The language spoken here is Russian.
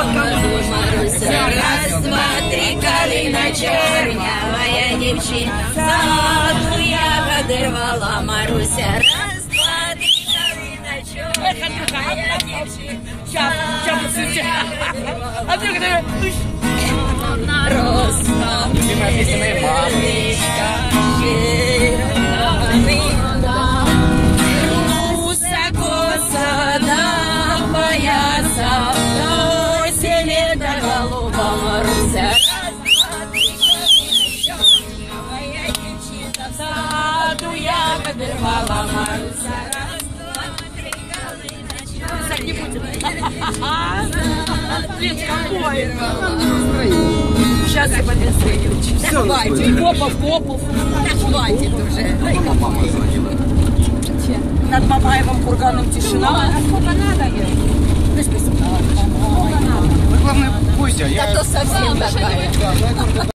Маруся, раз, два, три, калина чернявая дівчина, саду ягоди рвала Маруся, раз, два, три, калина чернявая дівчина, А ты где? вона росла, листя, червона, руса коса, да пояса, до селета голуба Маруся, раз, два, три, калина чернявая дівчина, саду ягоди рвала Маруся, раз, два, три, калина чернявая. Блин, какой! Сейчас я подвесаю. Да хватит. Попов. Да хватит уже. Мама звонила. Над Мамаевым курганом тишина. А сколько надо ей? Ну что, Вы, главное, пусть, а я... да то совсем такая.